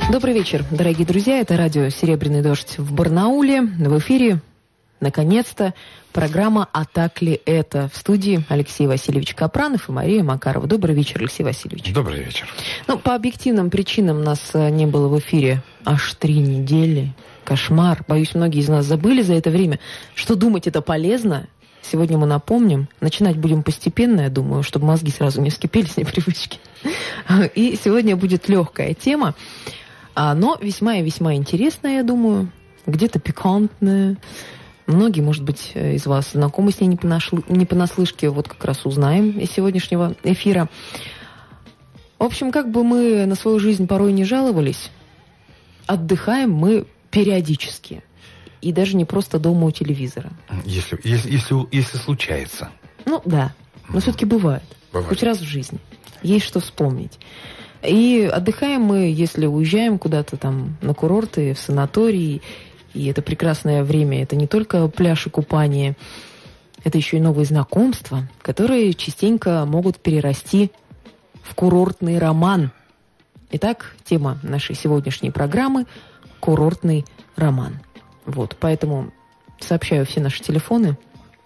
Добрый вечер, дорогие друзья. Это радио «Серебряный дождь» в Барнауле. В эфире, наконец-то, программа «А так ли это?» В студии Алексей Васильевич Капранов и Мария Макарова. Добрый вечер, Алексей Васильевич. Добрый вечер. Ну, по объективным причинам нас не было в эфире аж 3 недели. Кошмар. Боюсь, многие из нас забыли за это время, что думать это полезно. Сегодня мы напомним. Начинать будем постепенно, я думаю, чтобы мозги сразу не вскипели с непривычки. И сегодня будет легкая тема, но весьма и весьма интересная, я думаю. Где-то пикантная. Многие, может быть, из вас знакомы с ней не понаслышке. Вот как раз узнаем из сегодняшнего эфира. В общем, как бы мы на свою жизнь порой не жаловались, отдыхаем мы периодически. И даже не просто дома у телевизора. Если случается. Ну да, но все-таки бывает. Хоть раз в жизни. Есть что вспомнить. И отдыхаем мы, если уезжаем куда-то там на курорты, в санатории. И это прекрасное время. Это не только пляж и купание. Это еще и новые знакомства, которые частенько могут перерасти в курортный роман. Итак, тема нашей сегодняшней программы – курортный роман. Вот, поэтому сообщаю все наши телефоны.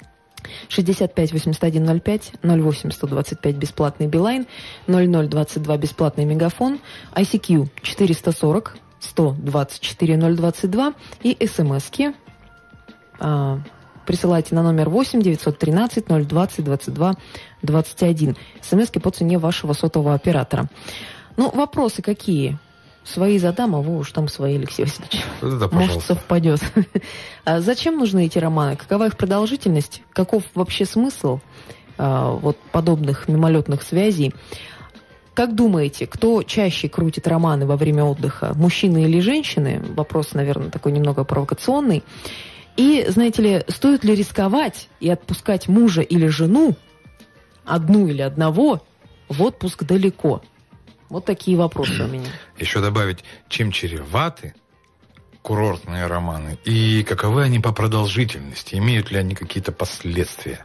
65-8105, 08-125 бесплатный Билайн, 0022 бесплатный Мегафон, ICQ 440-124-022 и СМСки присылайте на номер 8-913-020-22-21. СМСки по цене вашего сотового оператора. Ну, вопросы какие? Свои задам, а вы уж там свои, Алексей Васильевич. Да, может, совпадет. А зачем нужны эти романы? Какова их продолжительность? Каков вообще смысл вот подобных мимолетных связей? Как думаете, кто чаще крутит романы во время отдыха? Мужчины или женщины? Вопрос, наверное, такой немного провокационный. И, знаете ли, стоит ли рисковать и отпускать мужа или жену, одну или одного, в отпуск далеко? Вот такие вопросы у меня. Еще добавить, чем чреваты курортные романы и каковы они по продолжительности, имеют ли они какие-то последствия?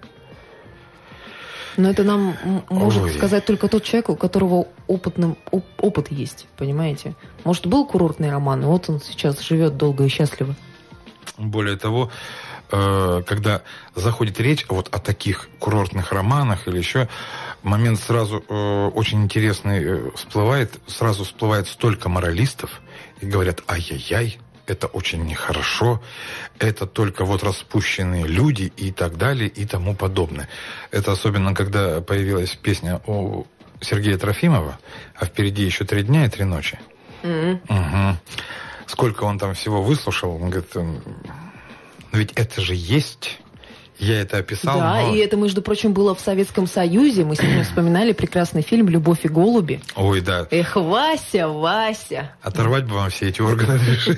Но это нам может сказать только тот человек, у которого опыт есть, понимаете? Может, был курортный роман, и вот он сейчас живет долго и счастливо. Более того, когда заходит речь вот о таких курортных романах или еще, момент сразу очень интересный всплывает. Сразу всплывает столько моралистов и говорят: ай-яй-яй, это очень нехорошо, это только вот распущенные люди и так далее и тому подобное. Это особенно, когда появилась песня у Сергея Трофимова «А впереди еще 3 дня и 3 ночи». Угу. Сколько он там всего выслушал, он говорит... Ведь это же есть. Я это описал. Да, но... и это, между прочим, было в Советском Союзе. Мы сегодня вспоминали прекрасный фильм «Любовь и голуби». Ой, да. Эх, Вася, Вася. Оторвать бы вам все эти органы.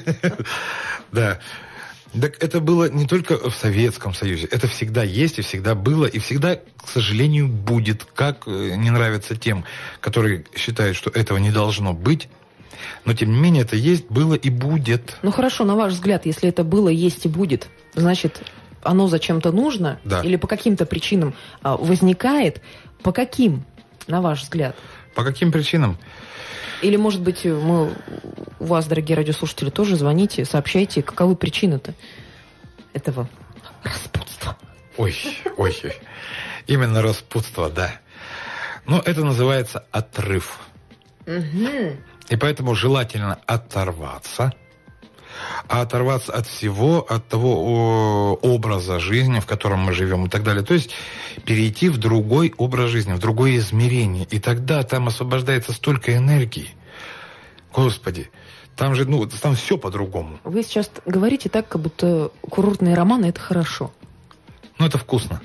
Да. Так это было не только в Советском Союзе. Это всегда есть и всегда было. И всегда, к сожалению, будет. Как не нравится тем, которые считают, что этого не должно быть. Но, тем не менее, это есть, было и будет. Ну, хорошо, на ваш взгляд, если это было, есть и будет, значит, оно зачем-то нужно? Да. Или по каким-то причинам возникает? По каким, на ваш взгляд? По каким причинам? Или, может быть, у вас, дорогие радиослушатели, тоже звоните, сообщайте, каковы причины-то этого распутства? Ой. Именно распутство, да. Но это называется отрыв. Угу. И поэтому желательно оторваться. А оторваться от всего, от того образа жизни, в котором мы живем и так далее. То есть перейти в другой образ жизни, в другое измерение. И тогда там освобождается столько энергии. Господи, там же, там все по-другому. Вы сейчас говорите так, как будто курортные романы – это хорошо. Это вкусно.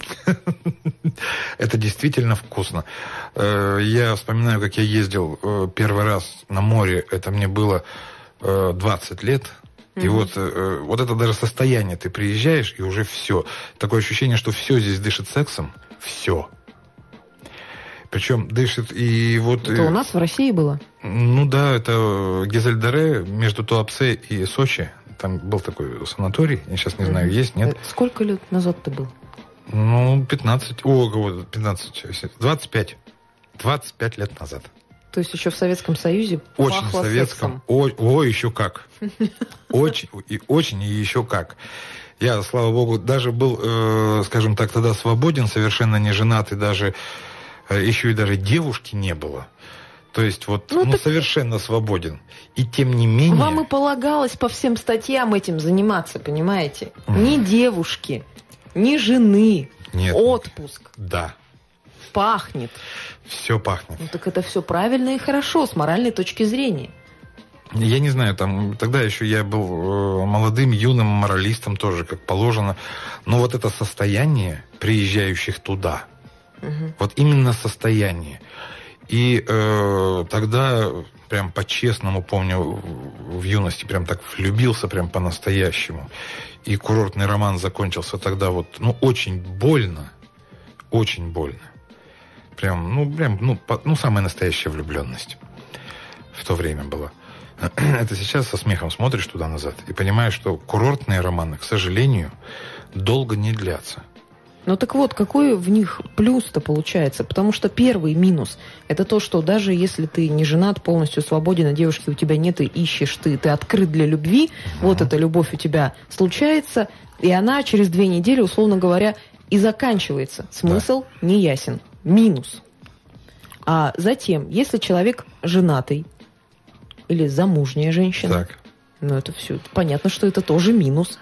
Это действительно вкусно. Я вспоминаю, как я ездил первый раз на море. Это мне было 20 лет. И вот это даже состояние. Ты приезжаешь, и уже все. Такое ощущение, что все здесь дышит сексом. Все. Причем дышит и вот... Это у нас в России было? Ну да, это Гизельдаре между Туапсе и Сочи. Там был такой санаторий. Я сейчас не знаю, есть, нет. Сколько лет назад ты был? 25. 25 лет назад. То есть еще в Советском Союзе Очень пахло в советском. сексом. Ой, еще как. Очень, и еще как. Я, слава богу, даже был, скажем так, тогда свободен, совершенно не женат, и даже еще и даже девушки не было. То есть вот совершенно свободен. И тем не менее... Вам и полагалось по всем статьям этим заниматься, понимаете? Ни девушки, ни жены. Нет. Отпуск. Да. Пахнет. Все пахнет. Ну так это все правильно и хорошо с моральной точки зрения. Я не знаю, там тогда еще я был молодым, юным моралистом тоже, как положено. Но вот это состояние приезжающих туда, вот именно состояние. И тогда прям по-честному, помню, в юности прям так влюбился прям по-настоящему. И курортный роман закончился тогда вот, очень больно. Очень больно. Прям, самая настоящая влюбленность в то время была. Это сейчас со смехом смотришь туда назад и понимаешь, что курортные романы, к сожалению, долго не длятся. Ну так вот, какой в них плюс-то получается? Потому что первый минус – это то, что даже если ты не женат, полностью свободен, а девушки у тебя нет, и ищешь ты открыт для любви, вот эта любовь у тебя случается, и она через 2 недели, условно говоря, и заканчивается. Смысл не ясен. Минус. А затем, если человек женатый или замужняя женщина, это все понятно, что это тоже минус.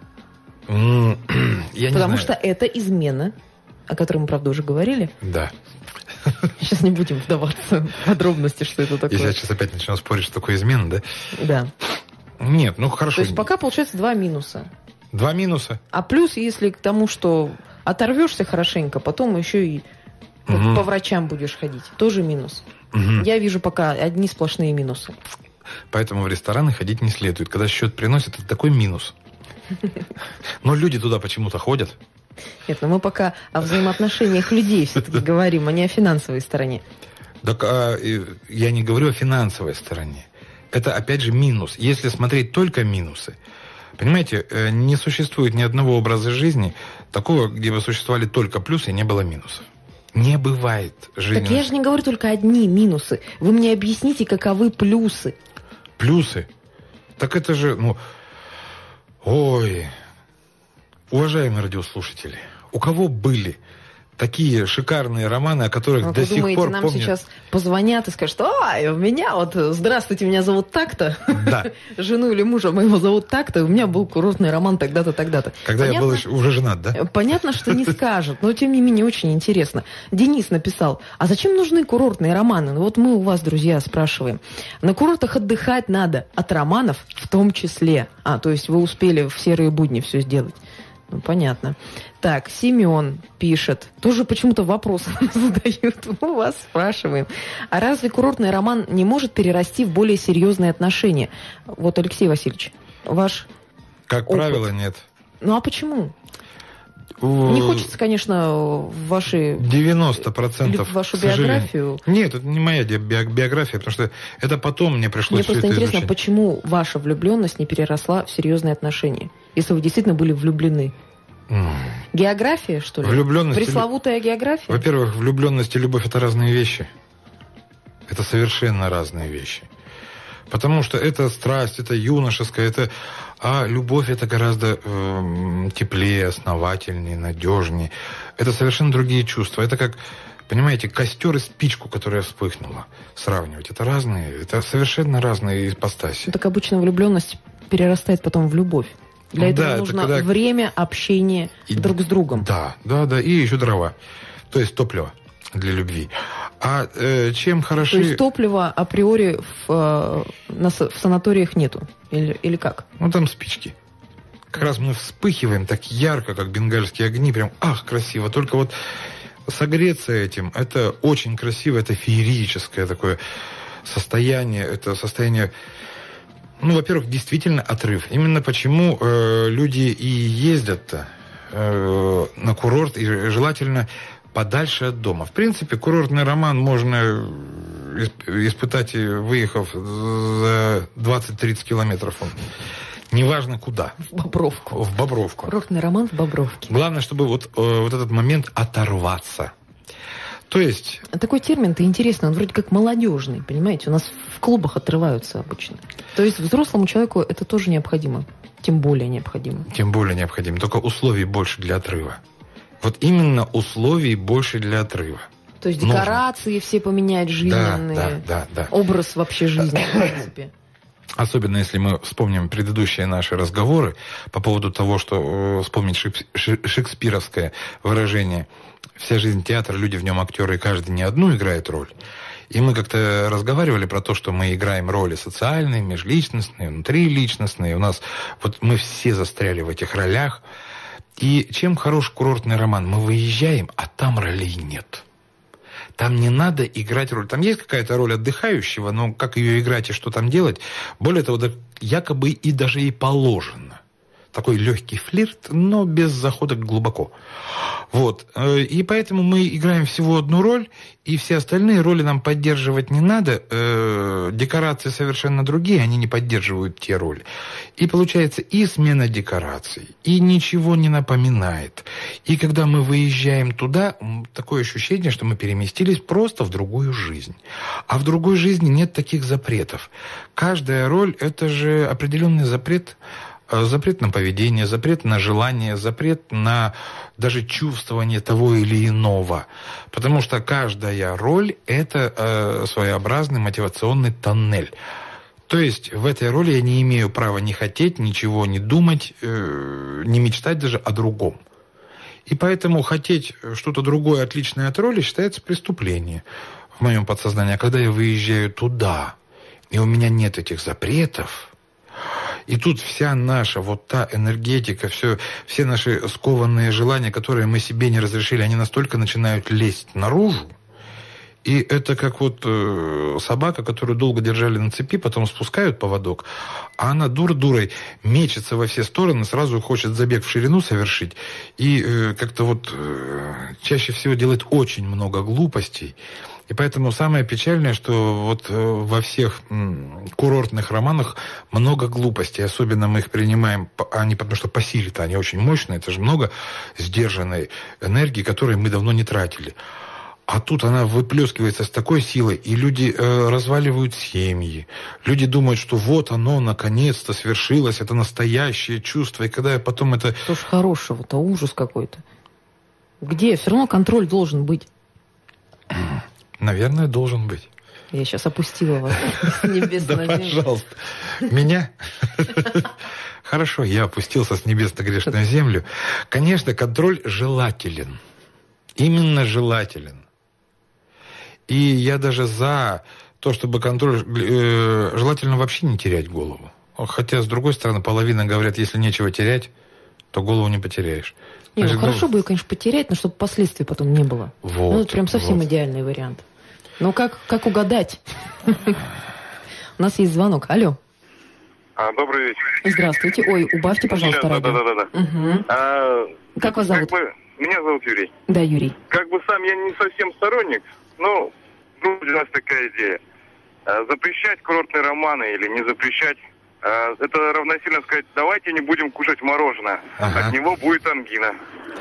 Потому что это измена, о которой мы, правда, уже говорили. Да. Сейчас не будем вдаваться в подробности, что это такое. Я сейчас опять начну спорить, что такое измена, да? Да. Нет, хорошо. То есть пока получается 2 минуса. 2 минуса. А плюс, если к тому, что оторвешься хорошенько, потом еще и по врачам будешь ходить. Тоже минус. Я вижу пока одни сплошные минусы. Поэтому в рестораны ходить не следует. Когда счет приносят, это такой минус. Но люди туда почему-то ходят. Нет, но мы пока о взаимоотношениях людей все-таки говорим, а не о финансовой стороне. Так я не говорю о финансовой стороне. Это, опять же, минус. Если смотреть только минусы, понимаете, не существует ни одного образа жизни такого, где бы существовали только плюсы и не было минусов. Не бывает жизни. Так я же не говорю только одни минусы. Вы мне объясните, каковы плюсы. Плюсы? Так это же, Ой, уважаемые радиослушатели, у кого были такие шикарные романы, о которых до сих пор нам помнят? Сейчас позвонят и скажут: ой, у меня здравствуйте, меня зовут так-то. Да. Жену или мужа моего зовут так-то, у меня был курортный роман тогда-то, тогда-то. Когда я был уже женат, да? Понятно, что не скажут, но тем не менее очень интересно. Денис написал: а зачем нужны курортные романы? Вот мы у вас, друзья, спрашиваем. На курортах отдыхать надо, от романов в том числе. То есть вы успели в серые будни все сделать. Понятно. Так, Семен пишет. Тоже почему-то вопрос задают. У вас спрашиваем. А разве курортный роман не может перерасти в более серьезные отношения? Вот, Алексей Васильевич, ваш Как опыт. правило, нет. А почему? Не хочется, конечно, в ваши... 90% Или в вашу биографию. Нет, это не моя биография, потому что это потом мне пришлось все это изучить. Мне просто интересно, почему ваша влюбленность не переросла в серьезные отношения, если вы действительно были влюблены? География, что ли? Влюбленность. Пресловутая география? Во-первых, влюбленность и любовь – это разные вещи. Это совершенно разные вещи. Потому что это страсть, это юношеская, а любовь это гораздо теплее, основательнее, надежнее. Это совершенно другие чувства. Это как, понимаете, костер и спичку, которая вспыхнула. Сравнивать. Это разные, это совершенно разные ипостаси. Так обычно влюбленность перерастает потом в любовь. Для этого нужно время, общение друг с другом. Да, и еще дрова. То есть топливо для любви. А чем хороши... То есть топлива априори в санаториях нету? Или как? Там спички. Как раз мы вспыхиваем так ярко, как бенгальские огни. Прям, красиво. Только вот согреться этим, это очень красиво, это феерическое такое состояние. Это состояние... во-первых, действительно отрыв. Именно почему люди и ездят-то на курорт, и желательно подальше от дома. В принципе, курортный роман можно испытать, выехав за 20-30 километров. Неважно куда. В Бобровку. В Бобровку. Курортный роман в Бобровке. Главное, чтобы вот этот момент оторваться. То есть... Такой термин-то интересный, он вроде как молодежный, понимаете? У нас в клубах отрываются обычно. То есть взрослому человеку это тоже необходимо. Тем более необходимо. Тем более необходимо. Только условий больше для отрыва. Вот именно условий больше для отрыва. То есть декорации нужно все поменять жизненные. Да. Образ вообще жизни, в принципе. Особенно если мы вспомним предыдущие наши разговоры по поводу того, что вспомнить шекспировское выражение «вся жизнь театр, люди в нем актеры, и каждый не одну играет роль». И мы как-то разговаривали про то, что мы играем роли социальные, межличностные, внутриличностные. У нас вот мы все застряли в этих ролях. И чем хорош курортный роман? Мы выезжаем, а там ролей нет. Там не надо играть роль. Там есть какая-то роль отдыхающего, но как ее играть и что там делать? Более того, якобы и даже и положено. Такой легкий флирт, но без захода глубоко. Вот. И поэтому мы играем всего одну роль, и все остальные роли нам поддерживать не надо. Декорации совершенно другие, они не поддерживают те роли. И получается и смена декораций, и ничего не напоминает. И когда мы выезжаем туда, такое ощущение, что мы переместились просто в другую жизнь. А в другой жизни нет таких запретов. Каждая роль – это же определенный запрет. Запрет на поведение, запрет на желание, запрет на даже чувствование того или иного. Потому что каждая роль – это своеобразный мотивационный тоннель. То есть в этой роли я не имею права не хотеть, ничего не думать, не мечтать даже о другом. И поэтому хотеть что-то другое, отличное от роли, считается преступлением в моем подсознании. А когда я выезжаю туда, и у меня нет этих запретов, и тут вся наша вот та энергетика, все наши скованные желания, которые мы себе не разрешили, они настолько начинают лезть наружу. И это как вот собака, которую долго держали на цепи, потом спускают поводок, а она дур-дурой мечется во все стороны, сразу хочет забег в ширину совершить. И как-то вот чаще всего делает очень много глупостей. И поэтому самое печальное, что вот во всех курортных романах много глупостей. Особенно мы их принимаем, потому что по силе-то они очень мощные. Это же много сдержанной энергии, которую мы давно не тратили. А тут она выплескивается с такой силой, и люди разваливают семьи. Люди думают, что вот оно наконец-то свершилось, это настоящее чувство. И когда потом это... Что ж хорошего-то, ужас какой-то. Где? Все равно контроль должен быть. Наверное, должен быть. Я сейчас опустила вас с небес на землю. Да, пожалуйста. Меня? Хорошо, я опустился с небес на грешную землю. Конечно, контроль желателен. Именно желателен. И я даже за то, чтобы контроль... желательно вообще не терять голову. Хотя, с другой стороны, половина говорят, если нечего терять, то голову не потеряешь. Нет, ну, хорошо бы ее, конечно, потерять, но чтобы последствий потом не было. Вот, ну, это прям совсем идеальный вариант. Ну, как угадать? У нас есть звонок. Алло. Добрый вечер. Здравствуйте. Ой, убавьте, пожалуйста, радио. Да. Как вас зовут? Меня зовут Юрий. Да, Юрий. Как бы сам я не совсем сторонник, но у нас такая идея. Запрещать курортные романы или не запрещать, это равносильно сказать, давайте не будем кушать мороженое. От него будет ангина.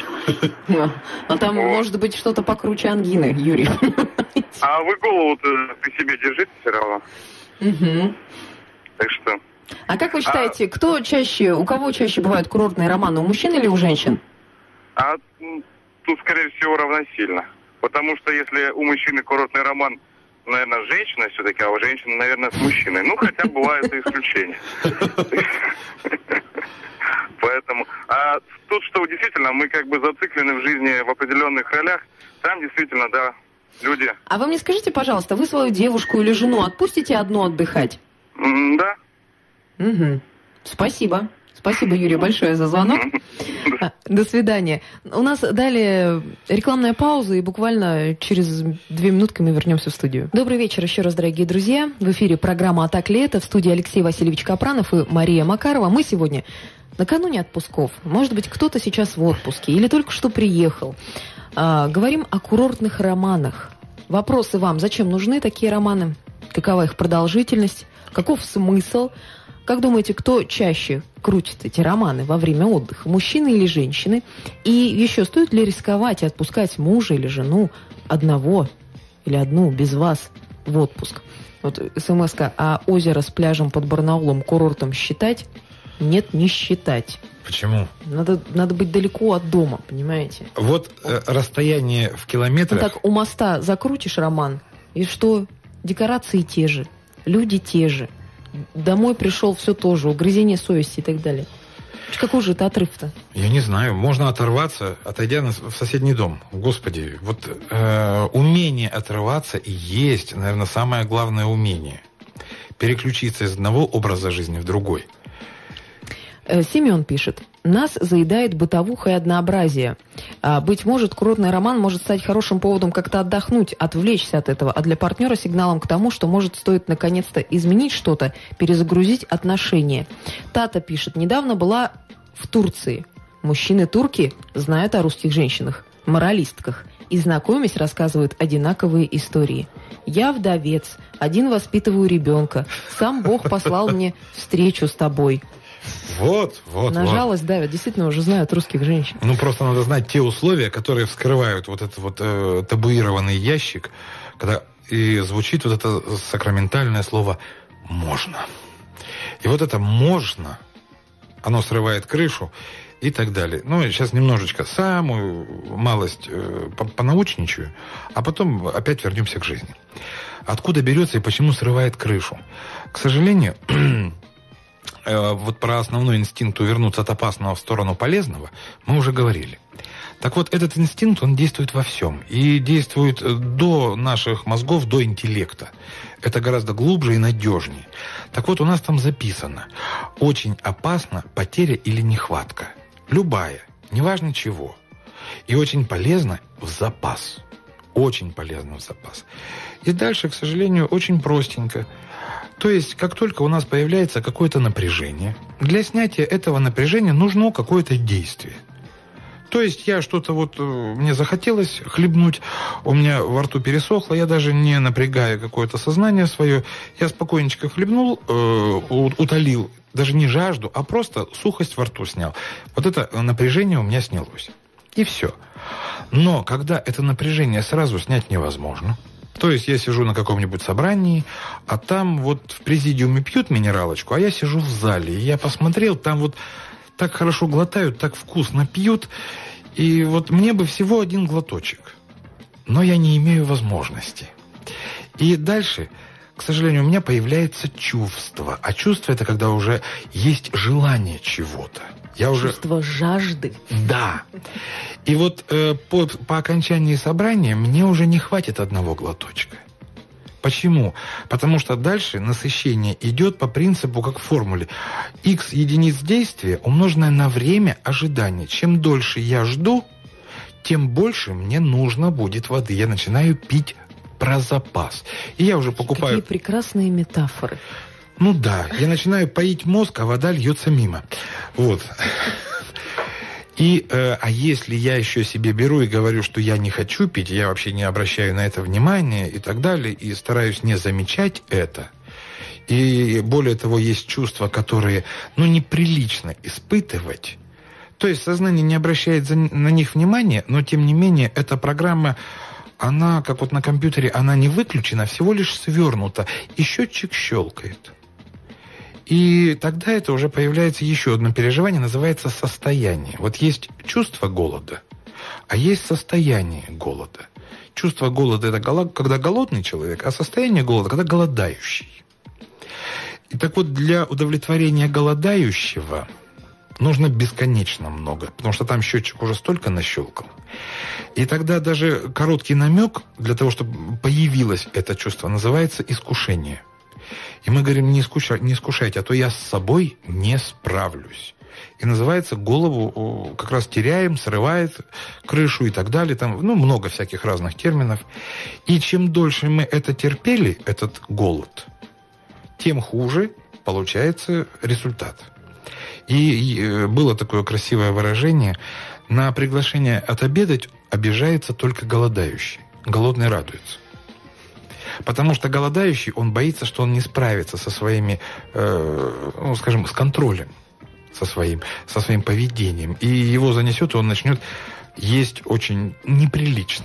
А там может быть что-то покруче ангины, Юрий. А вы голову-то при себе держите все равно. Так что... А как вы считаете, у кого чаще бывают курортные романы, у мужчин или у женщин? Тут, скорее всего, равносильно. Потому что если у мужчины курортный роман, наверное, женщина все-таки, а у женщины, наверное, с мужчиной. Ну, хотя бывают и исключения. Поэтому... А тут, что действительно, мы как бы зациклены в жизни в определенных ролях. Там действительно, да, люди... А вы мне скажите, пожалуйста, вы свою девушку или жену отпустите одну отдыхать? Да. Угу. Спасибо. Спасибо, Юрий, большое за звонок. До свидания. У нас далее рекламная пауза, и буквально через 2 минутки мы вернемся в студию. Добрый вечер еще раз, дорогие друзья. В эфире программа «А так ли это?» В студии Алексей Васильевич Капранов и Мария Макарова. Мы сегодня накануне отпусков. Может быть, кто-то сейчас в отпуске или только что приехал. Говорим о курортных романах. Вопросы вам. Зачем нужны такие романы? Какова их продолжительность? Каков смысл? Как думаете, кто чаще крутит эти романы во время отдыха, мужчины или женщины? И еще, стоит ли рисковать и отпускать мужа или жену одного или одну без вас в отпуск. Вот смс-ка: а озеро с пляжем под Барнаулом курортом считать? Нет, не считать. Почему? Надо быть далеко от дома, понимаете? Вот расстояние в километрах... Ну так у моста закрутишь, Роман, и что? Декорации те же, люди те же. Домой пришел, все тоже, угрызение совести и так далее. Какой же это отрыв-то? Я не знаю. Можно оторваться, отойдя в соседний дом. Господи, вот умение отрываться и есть, наверное, самое главное умение. Переключиться из одного образа жизни в другой. Семен пишет: нас заедает бытовуха и однообразие. Быть может, курортный роман может стать хорошим поводом как-то отдохнуть, отвлечься от этого, а для партнера сигналом к тому, что может стоит наконец-то изменить что-то, перезагрузить отношения. Тата пишет: недавно была в Турции. Мужчины-турки знают о русских женщинах, моралистках, и, знакомясь, рассказывают одинаковые истории. Я вдовец, один воспитываю ребенка, сам Бог послал мне встречу с тобой. Вот. На жалость давят. Действительно, уже знают русских женщин. Ну, просто надо знать те условия, которые вскрывают вот этот вот табуированный ящик, когда и звучит вот это сакраментальное слово «можно». И вот это «можно», оно срывает крышу и так далее. Ну, сейчас немножечко самую малость понаучничаю, а потом опять вернемся к жизни. Откуда берется и почему срывает крышу? К сожалению... Вот про основной инстинкт увернуться от опасного в сторону полезного мы уже говорили. Так вот, этот инстинкт, он действует во всем. И действует до наших мозгов, до интеллекта. Это гораздо глубже и надежнее. Так вот, у нас там записано: очень опасна потеря или нехватка. Любая, неважно чего. И очень полезно в запас. Очень полезно в запас. И дальше, к сожалению, очень простенько. То есть, как только у нас появляется какое-то напряжение, для снятия этого напряжения нужно какое-то действие. То есть, я что-то вот, мне захотелось хлебнуть, у меня во рту пересохло, я даже не напрягая какое-то сознание свое, я спокойненько хлебнул, утолил, даже не жажду, а просто сухость во рту снял. Вот это напряжение у меня снялось. И все. Но когда это напряжение сразу снять невозможно, то есть я сижу на каком-нибудь собрании, а там вот в президиуме пьют минералочку, а я сижу в зале. И я посмотрел, там вот так хорошо глотают, так вкусно пьют. И вот мне бы всего один глоточек. Но я не имею возможности. И дальше, к сожалению, у меня появляется чувство. А чувство — это когда уже есть желание чего-то. Чувство жажды. Да. И вот по окончании собрания мне уже не хватит одного глоточка. Почему? Потому что дальше насыщение идет по принципу, как в формуле. X единиц действия, умноженное на время ожидания. Чем дольше я жду, тем больше мне нужно будет воды. Я начинаю пить про запас. И я уже покупаю... Какие прекрасные метафоры. Ну да, я начинаю поить мозг, а вода льется мимо. Вот. А если я еще себе беру и говорю, что я не хочу пить, я вообще не обращаю на это внимания и так далее, и стараюсь не замечать это, и более того, есть чувства, которые, неприлично испытывать, то есть сознание не обращает на них внимания, но тем не менее эта программа, она, как вот на компьютере, она не выключена, всего лишь свернута, и счетчик щелкает. И тогда это уже появляется еще одно переживание, называется состояние. Вот есть чувство голода, а есть состояние голода. Чувство голода – это когда голодный человек, а состояние голода – когда голодающий. И так вот, для удовлетворения голодающего нужно бесконечно много, потому что там счетчик уже столько нащелкал. И тогда даже короткий намек для того, чтобы появилось это чувство, называется искушение. И мы говорим: не искушайте, а то я с собой не справлюсь. И называется, голову как раз теряем, срывает крышу и так далее. Там, много всяких разных терминов. И чем дольше мы это терпели, этот голод, тем хуже получается результат. И было такое красивое выражение: на приглашение отобедать обижается только голодающий. Голодный радуется. Потому что голодающий, он боится, что он не справится со своими, с контролем, со своим поведением. И его занесет, и он начнет есть очень неприлично.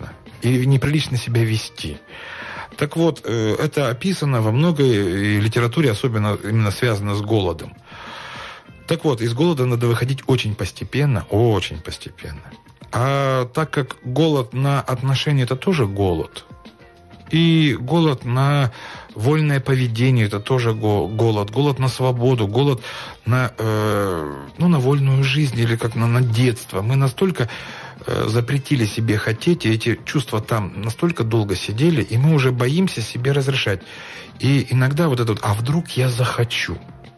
и неприлично себя вести. Так вот, это описано во многой литературе, особенно именно связано с голодом. Так вот, из голода надо выходить очень постепенно, очень постепенно. А так как голод на отношения – это тоже голод, и голод на вольное поведение – это тоже голод, голод на свободу, голод на вольную жизнь или как на детство. Мы настолько запретили себе хотеть, и эти чувства там настолько долго сидели, и мы уже боимся себе разрешать. И иногда вот это вот «а вдруг я захочу?»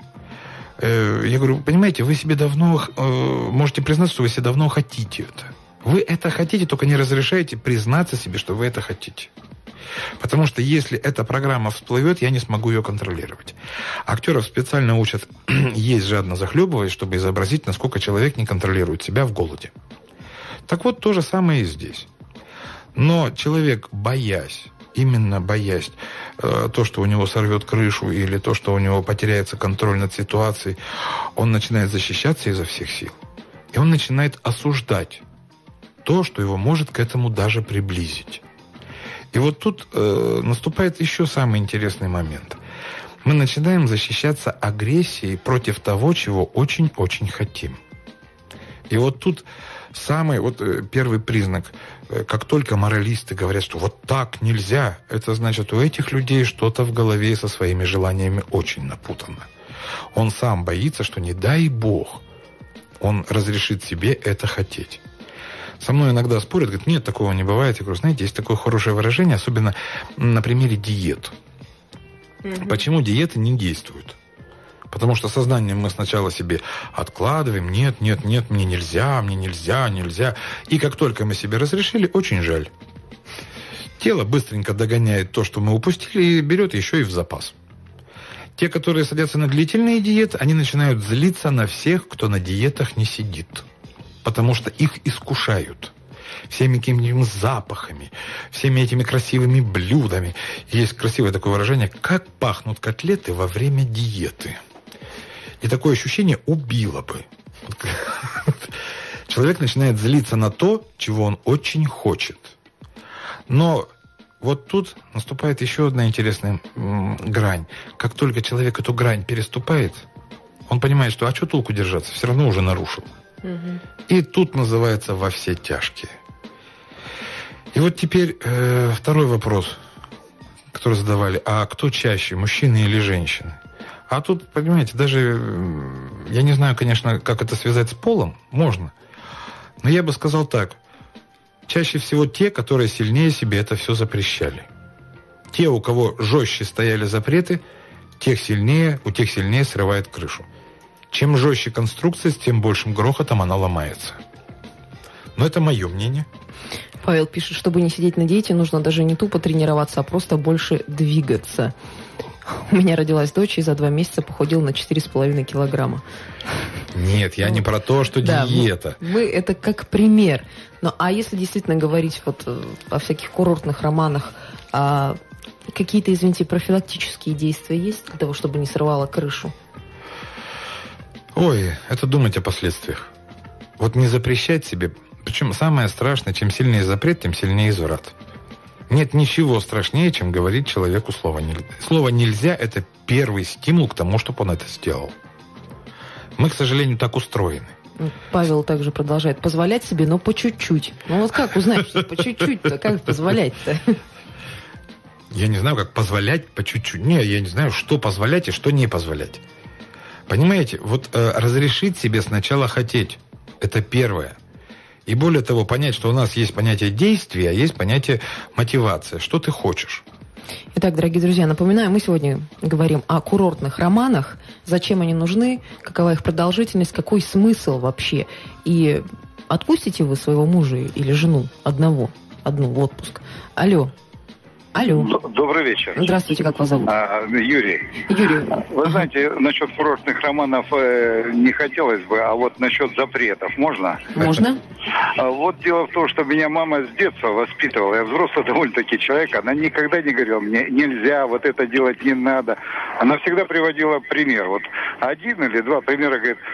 Я говорю, понимаете, вы себе давно, можете признаться, что вы себе давно хотите это. Вы это хотите, только не разрешаете признаться себе, что вы это хотите. Потому что если эта программа всплывет, я не смогу ее контролировать. Актеров специально учат есть жадно захлебываясь, чтобы изобразить, насколько человек не контролирует себя в голоде. Так вот, то же самое и здесь. Но человек, именно боясь то, что у него сорвет крышу или то, что у него потеряется контроль над ситуацией, он начинает защищаться изо всех сил. И он начинает осуждать то, что его может к этому даже приблизить. И вот тут наступает еще самый интересный момент. Мы начинаем защищаться агрессией против того, чего очень-очень хотим. И вот тут первый признак. Как только моралисты говорят, что вот так нельзя, это значит, у этих людей что-то в голове со своими желаниями очень напутано. Он сам боится, что не дай бог, он разрешит себе это хотеть. Со мной иногда спорят, говорят, нет, такого не бывает. Я говорю, знаете, есть такое хорошее выражение, особенно на примере диет. Почему диеты не действуют? Потому что сознанием мы сначала себе откладываем, нет, мне нельзя. И как только мы себе разрешили, очень жаль. Тело быстренько догоняет то, что мы упустили, и берет еще и в запас. Те, которые садятся на длительные диеты, они начинают злиться на всех, кто на диетах не сидит. Потому что их искушают всеми какими-нибудь запахами, всеми этими красивыми блюдами. Есть красивое такое выражение, как пахнут котлеты во время диеты. И такое ощущение убило бы. Человек начинает злиться на то, чего он очень хочет. Но вот тут наступает еще одна интересная грань. Как только человек эту грань переступает, он понимает, что а что толку держаться, все равно уже нарушил. И тут называется «во все тяжкие». И вот теперь второй вопрос, который задавали. А кто чаще, мужчины или женщины? А тут, понимаете, даже я не знаю, конечно, как это связать с полом. Можно. Но я бы сказал так. Чаще всего те, которые сильнее себе это все запрещали. Те, у кого жестче стояли запреты, у тех сильнее срывает крышу. Чем жестче конструкция, с тем большим грохотом она ломается. Но это мое мнение. Павел пишет, чтобы не сидеть на диете, нужно даже не тупо тренироваться, а просто больше двигаться. У меня родилась дочь, и за 2 месяца похудел на 4,5 килограмма. Нет, я не про то, что диета. Мы это как пример. А если действительно говорить о всяких курортных романах, какие-то, извините, профилактические действия есть для того, чтобы не срывало крышу? Ой, это думать о последствиях. Вот не запрещать себе. Причем самое страшное, чем сильнее запрет, тем сильнее изврат. Нет ничего страшнее, чем говорить человеку слово «нельзя». Слово «нельзя» – это первый стимул к тому, чтобы он это сделал. Мы, к сожалению, так устроены. Павел также продолжает. Позволять себе, но по чуть-чуть. Вот как узнать, что по чуть-чуть-то? Как позволять-то? Я не знаю, как позволять по чуть-чуть. Не, я не знаю, что позволять и что не позволять. Понимаете, вот разрешить себе сначала хотеть – это первое. И более того, понять, что у нас есть понятие действия, а есть понятие мотивация. Что ты хочешь? Итак, дорогие друзья, напоминаю, мы сегодня говорим о курортных романах. Зачем они нужны, какова их продолжительность, какой смысл вообще. И отпустите вы своего мужа или жену одну в отпуск. Алло. Добрый вечер. Здравствуйте, как вас зовут? Юрий. Вы знаете, насчет курортных романов не хотелось бы, а вот насчет запретов можно? Можно. Вот дело в том, что меня мама с детства воспитывала. Я взрослый довольно-таки человек. Она никогда не говорила мне, нельзя, вот это делать не надо. Она всегда приводила пример. Вот 1 или 2 примера, говорит,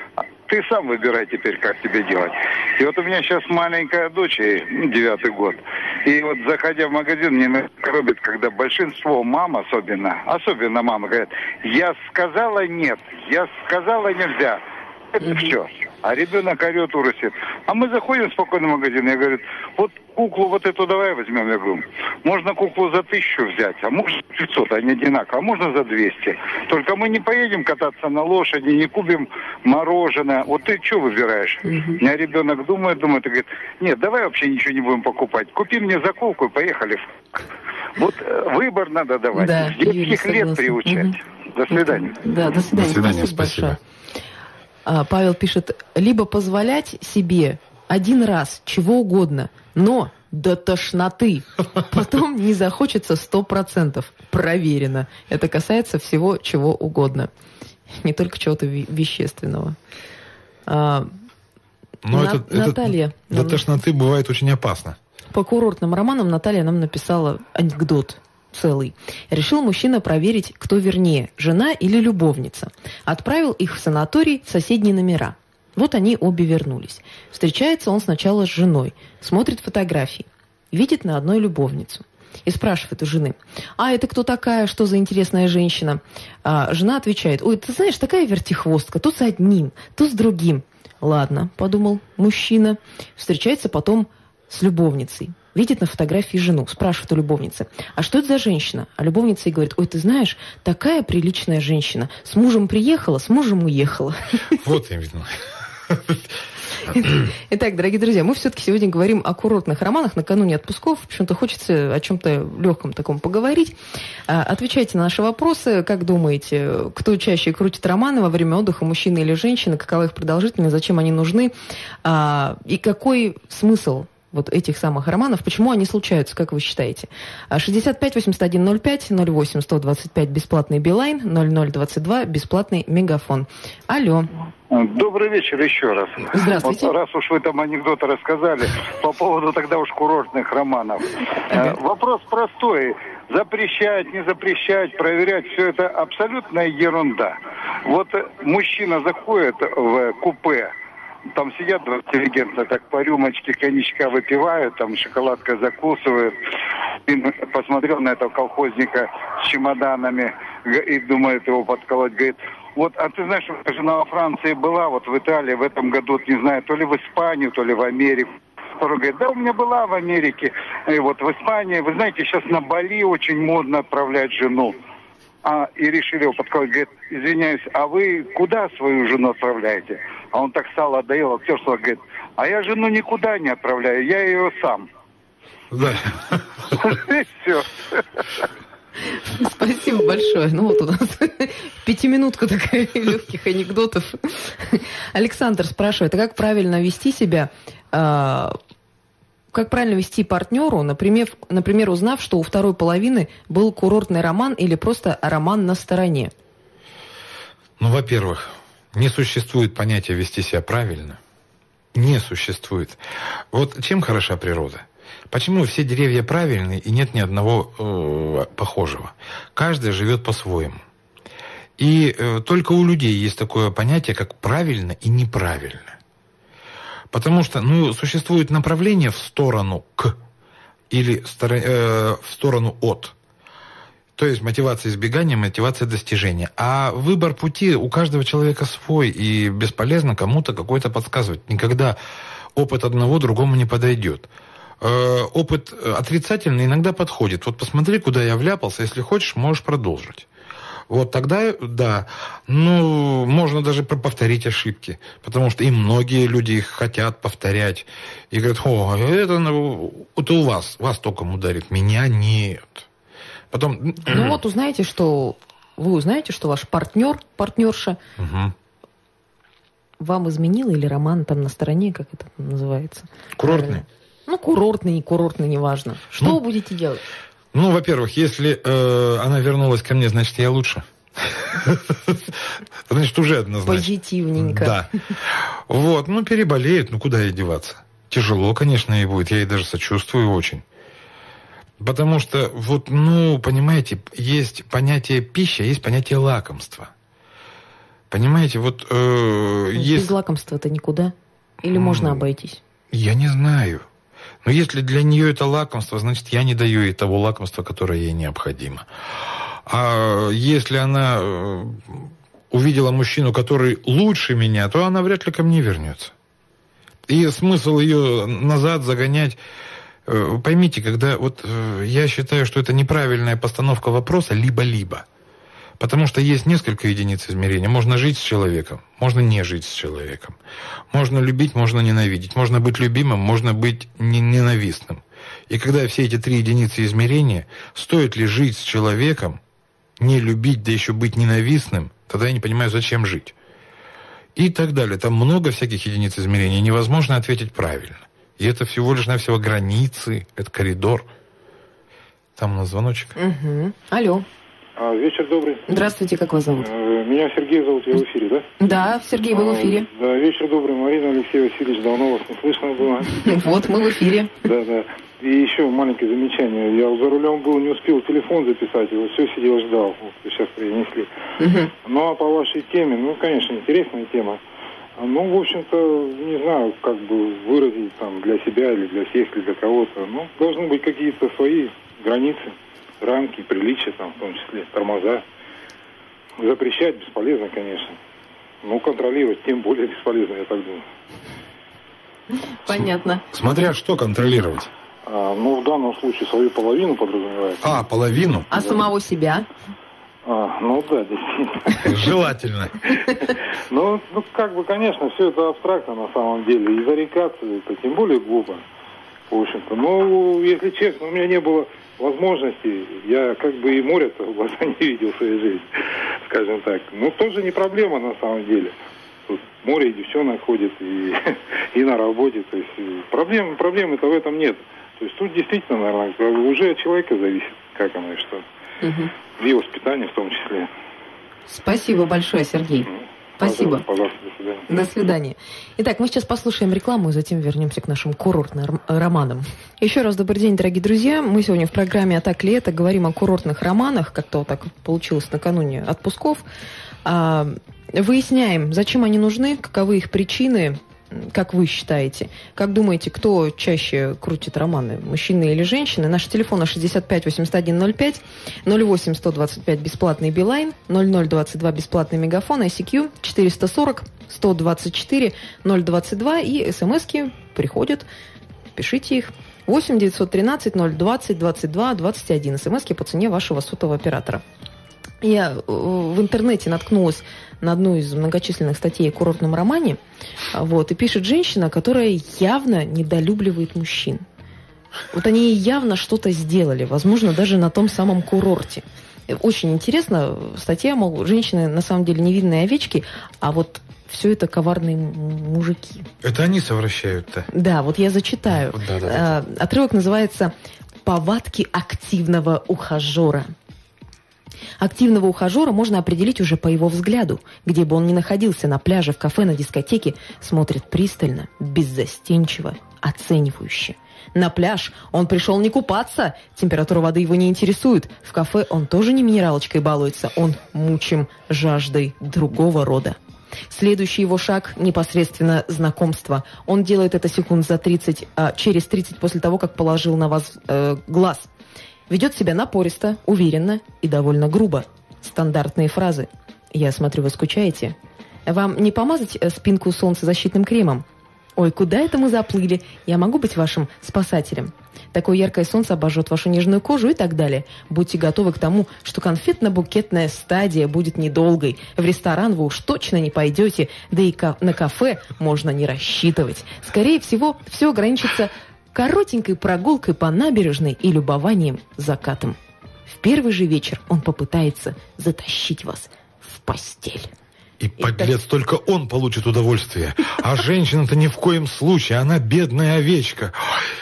ты сам выбирай теперь, как тебе делать. И вот у меня сейчас маленькая дочь, ей 9-й год. И вот заходя в магазин, мне коробит, когда большинство мам особенно мамы говорят, я сказала нет, я сказала нельзя. Это все. А ребенок орет, уросит. А мы заходим спокойно в магазин, я говорю, вот куклу вот эту давай возьмем. Я говорю, можно куклу за 1000 взять, а можно 500, они одинаковые, а можно за 200. Только мы не поедем кататься на лошади, не купим мороженое. Вот ты что выбираешь? У меня ребенок думает, и говорит, нет, давай вообще ничего не будем покупать. Купи мне заколку и поехали. Вот выбор надо давать. Да, с детских лет приучать. До свидания. Да, до свидания. До свидания, Спасибо спасибо. большое. Павел пишет, либо позволять себе один раз чего угодно, но до тошноты. Потом не захочется 100%. Проверено. Это касается всего чего угодно. Не только чего-то вещественного. Но Наталья. До тошноты бывает очень опасно. По курортным романам Наталья нам написала анекдот целый. Решил мужчина проверить, кто вернее, жена или любовница. Отправил их в санаторий в соседние номера. Вот они обе вернулись. Встречается он сначала с женой, смотрит фотографии, видит на одной любовницу. И спрашивает у жены, а это кто такая, что за интересная женщина? Жена отвечает, ой, ты знаешь, такая вертихвостка, то с одним, то с другим. Ладно, подумал мужчина. Встречается потом с любовницей. Видит на фотографии жену, спрашивает у любовницы, а что это за женщина? А любовница ей говорит, ой, ты знаешь, такая приличная женщина. С мужем приехала, с мужем уехала. Вот именно. Итак, дорогие друзья, мы все-таки сегодня говорим о курортных романах накануне отпусков. Почему-то хочется о чем-то легком таком поговорить. Отвечайте на наши вопросы. Как думаете, кто чаще крутит романы во время отдыха, мужчина или женщина? Какова их продолжительность? Зачем они нужны? И какой смысл вот этих самых романов, почему они случаются, как вы считаете? 65-81-05, 08-125, бесплатный Билайн, 0022, бесплатный Мегафон. Алло. Добрый вечер еще раз. Здравствуйте. Вот, раз уж вы там анекдоты рассказали по поводу тогда уж курортных романов. Вопрос простой. Запрещать, не запрещать, проверять, все это абсолютная ерунда. Вот мужчина заходит в купе, там сидят интеллигентно, так по рюмочке коньячка выпивают, там шоколадкой закусывают. И посмотрел на этого колхозника с чемоданами и думает его подколоть. Говорит, вот, а ты знаешь, жена во Франции была, вот в Италии в этом году, не знаю, то ли в Испанию, то ли в Америку. Второй говорит, да, у меня была в Америке, и вот в Испании. Вы знаете, сейчас на Бали очень модно отправлять жену. И решили его подколоть. Говорит, извиняюсь, а вы куда свою жену отправляете? А он так стал, отдаил актерство, говорит, а я жену никуда не отправляю, я ее сам. Да. И все. Спасибо большое. Ну вот у нас 5-минутка такая легких анекдотов. Александр спрашивает, а как правильно вести себя, как правильно вести партнеру, например, узнав, что у второй половины был курортный роман или просто роман на стороне? Ну, во-первых, не существует понятия вести себя правильно. Не существует. Вот чем хороша природа? Почему все деревья правильные и нет ни одного похожего? Каждый живет по-своему. И только у людей есть такое понятие, как правильно и неправильно. Потому что существует направление в сторону «к» или в сторону «от». То есть мотивация избегания, мотивация достижения. А выбор пути у каждого человека свой, и бесполезно кому-то какой-то подсказывать. Никогда опыт одного другому не подойдет. Опыт отрицательный иногда подходит. Вот посмотри, куда я вляпался, если хочешь, можешь продолжить. Вот тогда, да, можно даже повторить ошибки, потому что и многие люди их хотят повторять. И говорят, это у вас током ударит, меня нет. Потом... вы узнаете, что ваш партнерша вам изменила, или роман там на стороне, как это называется? Курортный. Курортный, не курортный, неважно. Что вы будете делать? Во-первых, если она вернулась ко мне, значит, я лучше. Значит, уже однозначно. Позитивненько. Да. Вот, переболеет, куда ей деваться? Тяжело, конечно, ей будет. Я ей даже сочувствую очень. Потому что, понимаете, есть понятие пища, есть понятие лакомства. Понимаете, вот Без лакомства-то никуда? Или можно обойтись? Я не знаю. Но если для нее это лакомство, значит, я не даю ей того лакомства, которое ей необходимо. А если она увидела мужчину, который лучше меня, то она вряд ли ко мне вернется. И смысл ее назад загонять... Поймите, когда вот я считаю, что это неправильная постановка вопроса либо-либо. Потому что есть несколько единиц измерения. Можно жить с человеком, можно не жить с человеком. Можно любить, можно ненавидеть. Можно быть любимым, можно быть ненавистным. И когда все эти три единицы измерения, стоит ли жить с человеком, не любить, да еще быть ненавистным, тогда я не понимаю, зачем жить. И так далее. Там много всяких единиц измерения. Невозможно ответить правильно. И это всего лишь навсего границы, это коридор. Там у нас звоночек. Угу. Алло. Вечер добрый. Здравствуйте, как вас зовут? Меня Сергей зовут, я в эфире, да? Да, Сергей, вы в эфире. Да, вечер добрый, Марина, Алексей Васильевич, давно вас не слышно было. Вот, мы в эфире. Да. И еще маленькое замечание. Я за рулем был, не успел телефон записать, и вот все сидел, ждал. Вот, сейчас принесли. Ну, а по вашей теме, конечно, интересная тема. Ну, в общем-то, не знаю, как бы выразить там для себя или для всех, или для кого-то. Ну, должны быть какие-то свои границы, рамки, приличия, там, в том числе тормоза. Запрещать бесполезно, конечно. Но контролировать тем более бесполезно, я так думаю. Понятно. Смотря что контролировать. В данном случае свою половину подразумевается. Половину? А самого себя? Да, действительно. Желательно. Конечно, все это абстрактно на самом деле. И зарекаться это тем более глупо, в общем-то. Если честно, у меня не было возможности. Я и моря-то в глаза не видел в своей жизни, скажем так. Тоже не проблема на самом деле. Тут море и девчонок ходит, и на работе. То есть проблемы-то в этом нет. То есть тут действительно, наверное, уже от человека зависит, как оно и что. И воспитание в том числе. Спасибо большое, Сергей. Спасибо. Пожалуйста, до свидания. До свидания. Итак, мы сейчас послушаем рекламу и затем вернемся к нашим курортным романам. Еще раз добрый день, дорогие друзья. Мы сегодня в программе «А так ли это?» говорим о курортных романах. Как-то вот так получилось накануне отпусков. Выясняем, зачем они нужны, каковы их причины. Как вы считаете? Как думаете, кто чаще крутит романы, мужчины или женщины? Наш телефон 65 81 05, 08 125 бесплатный Билайн, 0022 бесплатный Мегафон, ICQ 440 124 022 и смски приходят, пишите их. 8 913 020 22 21 смски по цене вашего сотового оператора. Я в интернете наткнулась на одну из многочисленных статей о курортном романе. И пишет женщина, которая явно недолюбливает мужчин. Вот они явно что-то сделали, возможно, даже на том самом курорте. Очень интересно, статья, мол, женщины на самом деле невинные овечки, а вот все это коварные мужики. Это они совращают-то? Да, вот я зачитаю. Да. Отрывок называется «Повадки активного ухажера». Активного ухажера можно определить уже по его взгляду. Где бы он ни находился, на пляже, в кафе, на дискотеке, смотрит пристально, беззастенчиво, оценивающе. На пляж он пришел не купаться, температура воды его не интересует. В кафе он тоже не минералочкой балуется, он мучим жаждой другого рода. Следующий его шаг – непосредственно знакомство. Он делает это секунд за 30, через 30 после того, как положил на вас глаз. Ведет себя напористо, уверенно и довольно грубо. Стандартные фразы. «Я смотрю, вы скучаете. Вам не помазать спинку солнцезащитным кремом? Ой, куда это мы заплыли? Я могу быть вашим спасателем? Такое яркое солнце обожжет вашу нежную кожу» и так далее. Будьте готовы к тому, что конфетно-букетная стадия будет недолгой. В ресторан вы уж точно не пойдете, да и на кафе можно не рассчитывать. Скорее всего, все ограничится коротенькой прогулкой по набережной и любованием закатом. В первый же вечер он попытается затащить вас в постель. И подлец, только он получит удовольствие. А женщина-то ни в коем случае, она бедная овечка.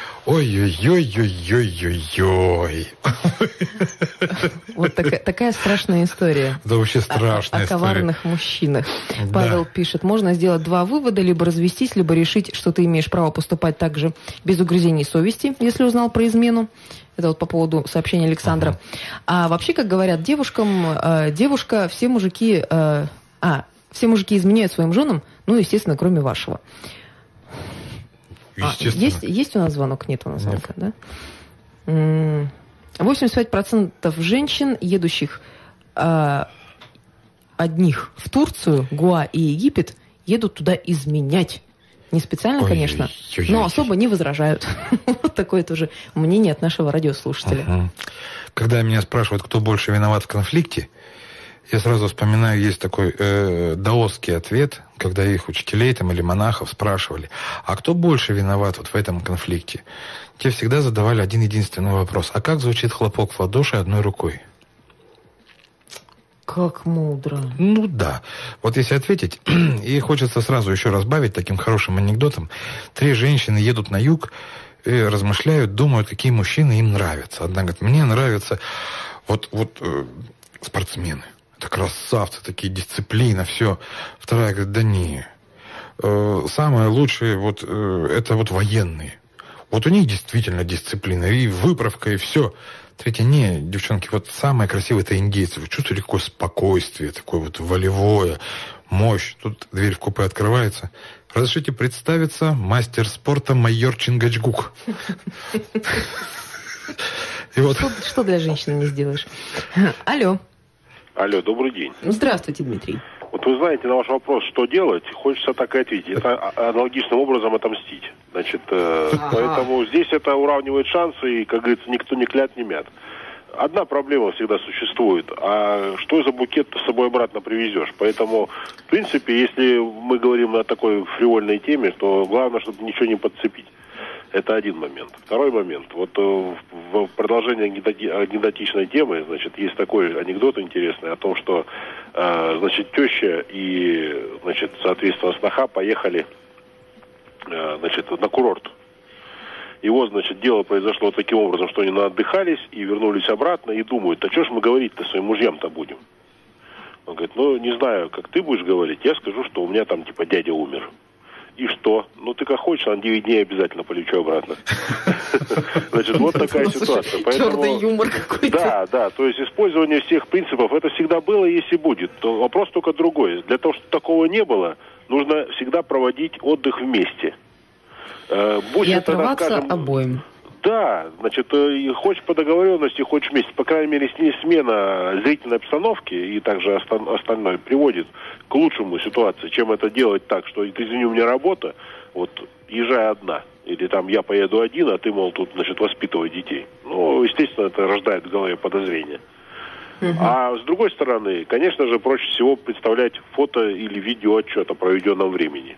Ой-ой-ой-ой-ой-ой-ой. Вот такая страшная история. Да вообще страшная история. О коварных мужчинах. Да. Павел пишет, можно сделать два вывода, либо развестись, либо решить, что ты имеешь право поступать так же без угрызений совести, если узнал про измену. Это вот по поводу сообщения Александра. А вообще, как говорят девушкам, девушка, все мужики... Все мужики изменяют своим женам, ну, естественно, кроме вашего. Есть у нас звонок? Нет у нас звонка, да? 85% женщин, едущих одних в Турцию, Гоа и Египет, едут туда изменять. Не специально, конечно, но особо не возражают. Вот такое тоже мнение от нашего радиослушателя. Когда меня спрашивают, кто больше виноват в конфликте, я сразу вспоминаю, есть такой даосский ответ, когда их учителей там, или монахов спрашивали, а кто больше виноват вот в этом конфликте? Те всегда задавали один единственный вопрос. А как звучит хлопок в ладоши одной рукой? Как мудро. Ну да. Вот если ответить, и хочется сразу еще разбавить таким хорошим анекдотом. 3 женщины едут на юг и размышляют, думают, какие мужчины им нравятся. Одна говорит, мне нравятся спортсмены. Это красавцы, такие, дисциплина, все. Вторая говорит, да не. Самые лучшие это военные. Вот у них действительно дисциплина, и выправка, и все. Третья, не, девчонки, вот самое красивое это индейцы. Вы чувствуете какое спокойствие, такое вот волевое, мощь. Тут дверь в купе открывается. Разрешите представиться, мастер спорта майор Чингачгук. Что для женщины не сделаешь? Алло. Алло, добрый день. Здравствуйте, Дмитрий. Вот вы знаете, на ваш вопрос, что делать, хочется так и ответить. Это аналогичным образом отомстить. Значит, поэтому здесь это уравнивает шансы, и, как говорится, никто не клят, не мят. Одна проблема всегда существует. А что за букет ты с собой обратно привезешь? Поэтому, в принципе, если мы говорим на такой фривольной теме, то главное, чтобы ничего не подцепить. Это один момент. Второй момент. Вот в продолжении анекдотичной темы, значит, есть такой анекдот интересный о том, что, значит, теща и, значит, соответственно, сноха поехали, значит, на курорт. И вот, значит, дело произошло таким образом, что они наотдыхались и вернулись обратно и думают, а что ж мы говорить-то своим мужьям-то будем? Он говорит, ну, не знаю, как ты будешь говорить, я скажу, что у меня там, типа, дядя умер. И что? Ну, ты как хочешь, на 9 дней обязательно полечу обратно. Значит, вот такая ситуация. Черный юмор какой-то. Да, то есть использование всех принципов, это всегда было, есть и будет. Вопрос только другой. Для того, чтобы такого не было, нужно всегда проводить отдых вместе. И отрываться обоим. Да, значит, хочешь по договоренности, хочешь вместе. По крайней мере, смена зрительной обстановки и также остальное приводит к лучшему ситуации, чем это делать так, что ты, извини, у меня работа, вот, езжай одна. Или там я поеду один, а ты, мол, тут, значит, воспитывай детей. Ну, естественно, это рождает в голове подозрения. А с другой стороны, конечно же, проще всего представлять фото или видео отчет о проведенном времени.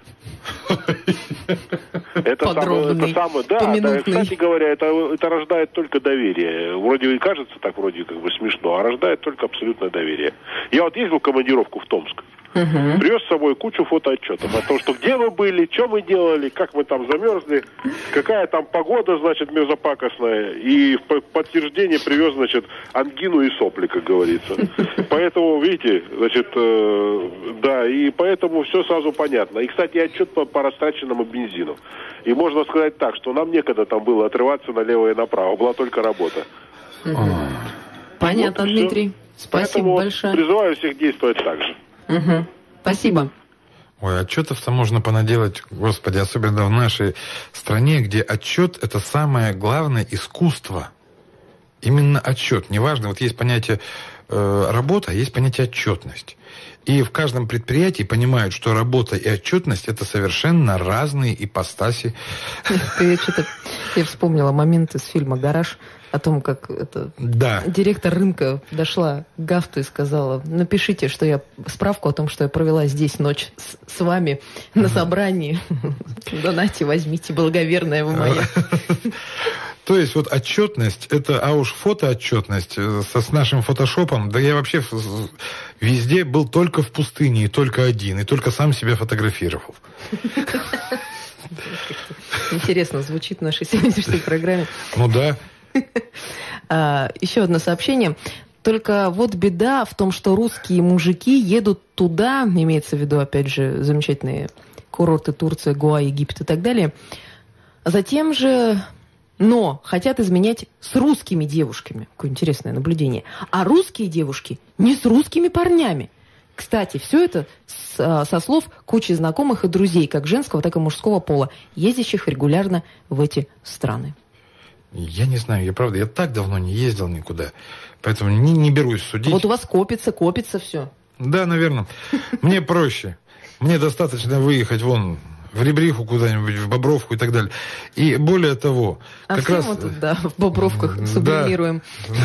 Это самое, да, кстати говоря, это рождает только доверие. Вроде и кажется так, вроде как бы смешно, а рождает только абсолютное доверие. Я вот ездил в командировку в Томск. Привез с собой кучу фотоотчетов о том, что где мы были, что мы делали, как мы там замерзли, какая там погода, значит, мерзопакостная. И в подтверждение привез, значит, ангину и сопли, как говорится. Поэтому, видите, значит, да, и поэтому все сразу понятно. И, кстати, отчет по растраченному бензину. И можно сказать так, что нам некогда там было отрываться налево и направо, была только работа. Понятно, вот, Дмитрий. Спасибо большое. Призываю всех действовать так же. Спасибо. Ой, отчетов-то можно понаделать, господи, особенно в нашей стране, где отчет – это самое главное искусство. Именно отчет. Неважно, вот есть понятие работа, а есть понятие отчетность. И в каждом предприятии понимают, что работа и отчетность – это совершенно разные ипостаси. Я вспомнила момент из фильма «Гараж», о том, как директор рынка дошла к Гафту и сказала, напишите, что я справку о том, что я провела здесь ночь с вами на собрании. Донате, возьмите, благоверная вы моя. То есть вот отчетность, а уж фотоотчетность с нашим фотошопом, да я вообще везде был только в пустыне, и только один, и только сам себя фотографировал. Интересно звучит в нашей сегодняшней программе. Ну да. Еще одно сообщение. Только вот беда в том, что русские мужики едут туда, имеется в виду, опять же, замечательные курорты Турция, Гоа, Египет и так далее, затем же, но хотят изменять с русскими девушками. Какое интересное наблюдение. А русские девушки не с русскими парнями. Кстати, все это со слов кучи знакомых и друзей, как женского, так и мужского пола, ездящих регулярно в эти страны. Я не знаю, я так давно не ездил никуда, поэтому не берусь судить. Вот у вас копится все. Да, наверное. Мне проще. Мне достаточно выехать вон в Ребриху куда-нибудь, в Бобровку и так далее. И более того... А как все раз... мы тут, да, в Бобровках сублимируем.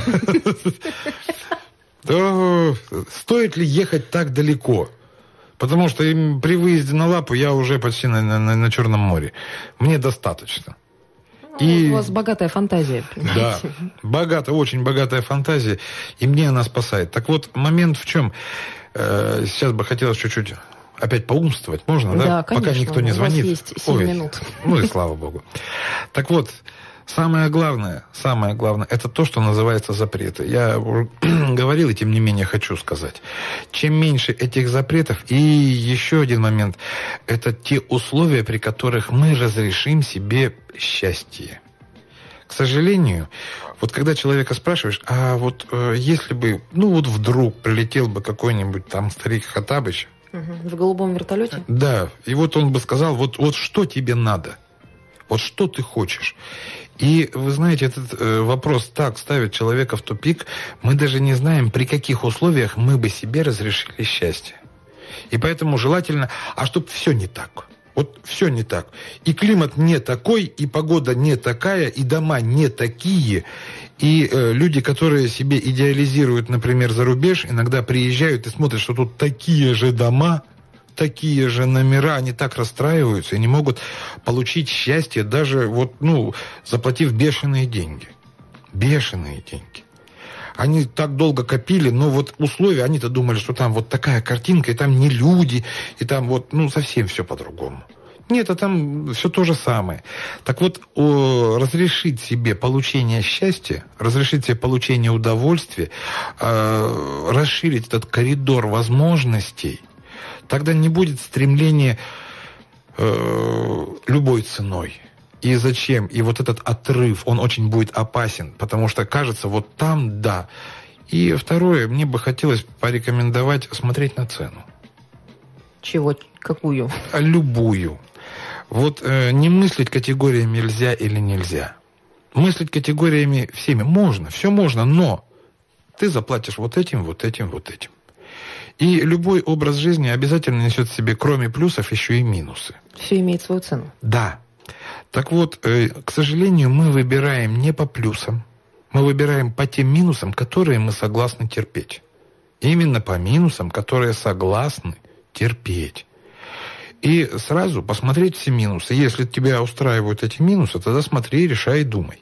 Стоит ли ехать так далеко? Потому что при выезде на Лапу я уже почти на Черном море. Мне достаточно. И... У вас богатая фантазия. Да, очень богатая фантазия, и мне она спасает. Так вот, момент в чем? Сейчас бы хотелось чуть-чуть опять поумствовать. Можно, да? Да, конечно. Пока никто не звонит. У вас есть 7 минут. Ну и слава богу. Так вот, самое главное, это то, что называется запреты. Я говорил, и тем не менее хочу сказать. Чем меньше этих запретов, и еще один момент, это те условия, при которых мы разрешим себе счастье. К сожалению, вот когда человека спрашиваешь, а вот если бы, вдруг прилетел бы какой-нибудь там старик Хаттабыч. В голубом вертолете? Да, и вот он бы сказал, вот что тебе надо, вот что ты хочешь. И, вы знаете, этот вопрос так ставит человека в тупик, мы даже не знаем, при каких условиях мы бы себе разрешили счастье. И поэтому желательно, чтобы все не так. Вот все не так. И климат не такой, и погода не такая, и дома не такие. И люди, которые себе идеализируют, например, за рубеж, иногда приезжают и смотрят, что тут такие же дома, такие же номера, они так расстраиваются и не могут получить счастье, даже заплатив бешеные деньги. Бешеные деньги. Они так долго копили, но вот условия, они-то думали, что там вот такая картинка, и там не люди, и там совсем все по-другому. Нет, а там все то же самое. Так вот, разрешить себе получение счастья, разрешить себе получение удовольствия, расширить этот коридор возможностей, тогда не будет стремления любой ценой. И зачем? И вот этот отрыв, он очень будет опасен, потому что кажется, вот там да. И второе, мне бы хотелось порекомендовать смотреть на цену. Чего? Какую? Любую. Вот не мыслить категориями нельзя или нельзя. Мыслить категориями всеми можно, все можно, но ты заплатишь вот этим, вот этим, вот этим. И любой образ жизни обязательно несет в себе, кроме плюсов, еще и минусы. Все имеет свою цену. Да. Так вот, к сожалению, мы выбираем не по плюсам, мы выбираем по тем минусам, которые мы согласны терпеть. Именно по минусам, которые согласны терпеть. И сразу посмотреть все минусы. Если тебя устраивают эти минусы, тогда смотри, решай и думай.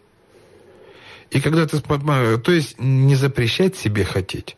И когда ты... То есть не запрещать себе хотеть,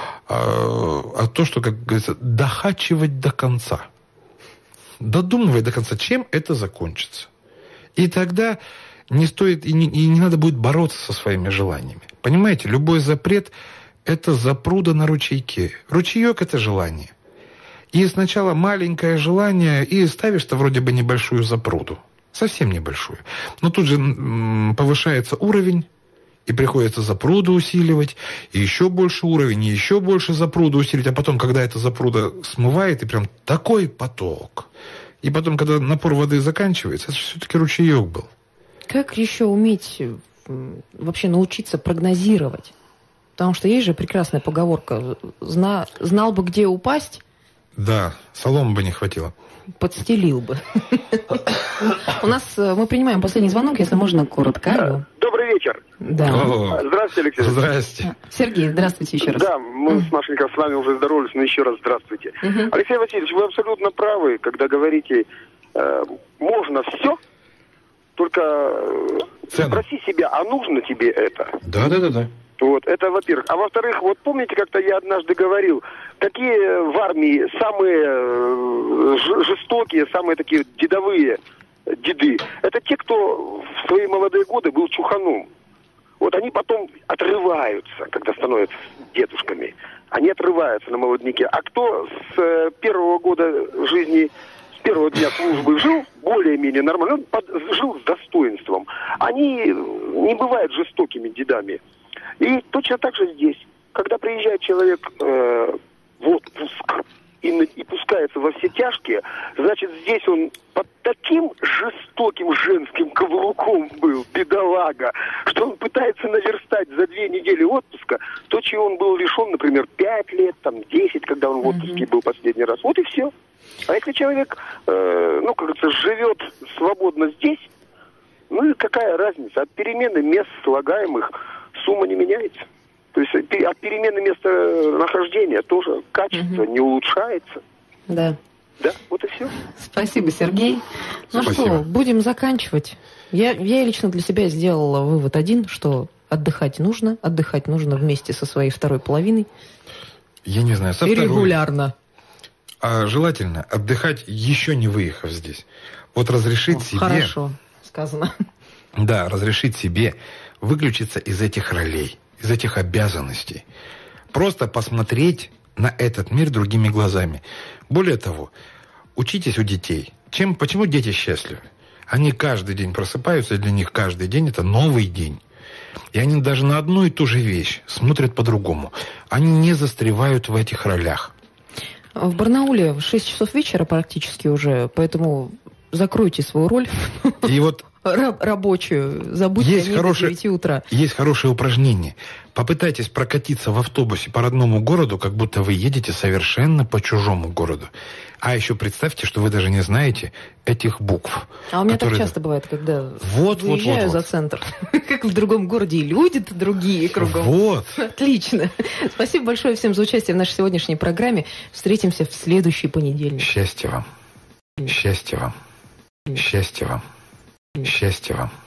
а то, что, как говорится, дохачивать до конца. Додумывай до конца, чем это закончится. И тогда не стоит и не надо будет бороться со своими желаниями. Понимаете, любой запрет – это запруда на ручейке. Ручеек – это желание. И сначала маленькое желание, и ставишь-то вроде бы небольшую запруду. Совсем небольшую. Но тут же повышается уровень, и приходится запруду усиливать, и еще больше уровень, и еще больше запруду усиливать. А потом, когда эта запруда смывает, и прям такой поток. И потом, когда напор воды заканчивается, это все-таки ручеек был. Как еще уметь вообще научиться прогнозировать? Потому что есть же прекрасная поговорка: знал бы, где упасть. Да, соломы бы не хватило. Подстелил бы. У нас, мы принимаем последний звонок, если можно, коротко. Добрый вечер. Да. Здравствуйте, Алексей. Здрасте. Сергей, здравствуйте еще раз. Да, мы с Машенькой с вами уже здоровались, но еще раз здравствуйте. Алексей Васильевич, вы абсолютно правы, когда говорите, можно все, только спроси себя, а нужно тебе это? Да. Вот, это во-первых. А во-вторых, вот помните, как-то я однажды говорил, какие в армии самые жестокие, самые такие деды? Это те, кто в свои молодые годы был чуханом. Вот они потом отрываются, когда становятся дедушками. Они отрываются на молодняке. А кто с первого года жизни, с первого дня службы жил более-менее нормально, жил с достоинством, они не бывают жестокими дедами. И точно так же здесь. Когда приезжает человек в отпуск и пускается во все тяжкие, значит, здесь он под таким жестоким женским каблуком был, бедолага, что он пытается наверстать за 2 недели отпуска то, чего он был лишен, например, 5 лет, 10, когда он в отпуске был последний раз. Вот и все. А если человек, как говорится, живет свободно здесь, ну и какая разница? От перемены мест слагаемых сумма не меняется. То есть от перемены места нахождения тоже качество не улучшается. Да. Да, вот и все. Спасибо, Сергей. Ну Спасибо. что, будем заканчивать. Я лично для себя сделала вывод один, что отдыхать нужно вместе со своей второй половиной. Я не знаю, со И второй. регулярно. А желательно отдыхать, еще не выехав здесь. Вот разрешить себе... Хорошо сказано. Да, разрешить себе выключиться из этих ролей, из этих обязанностей. Просто посмотреть на этот мир другими глазами. Более того, учитесь у детей. Почему дети счастливы? Они каждый день просыпаются, и для них каждый день это новый день. И они даже на одну и ту же вещь смотрят по-другому. Они не застревают в этих ролях. В Барнауле в 6 часов вечера практически уже, поэтому закройте свою роль. И вот рабочую. Забудьте о ней до 9 утра. Есть хорошее упражнение. Попытайтесь прокатиться в автобусе по родному городу, как будто вы едете совершенно по чужому городу. А еще представьте, что вы даже не знаете этих букв. А у меня так часто бывает, когда выезжаю за центр. Как в другом городе, и люди-то другие кругом. Вот. Отлично. Спасибо большое всем за участие в нашей сегодняшней программе. Встретимся в следующий понедельник. Счастья вам. Счастья вам. Счастья вам. Счастья вам.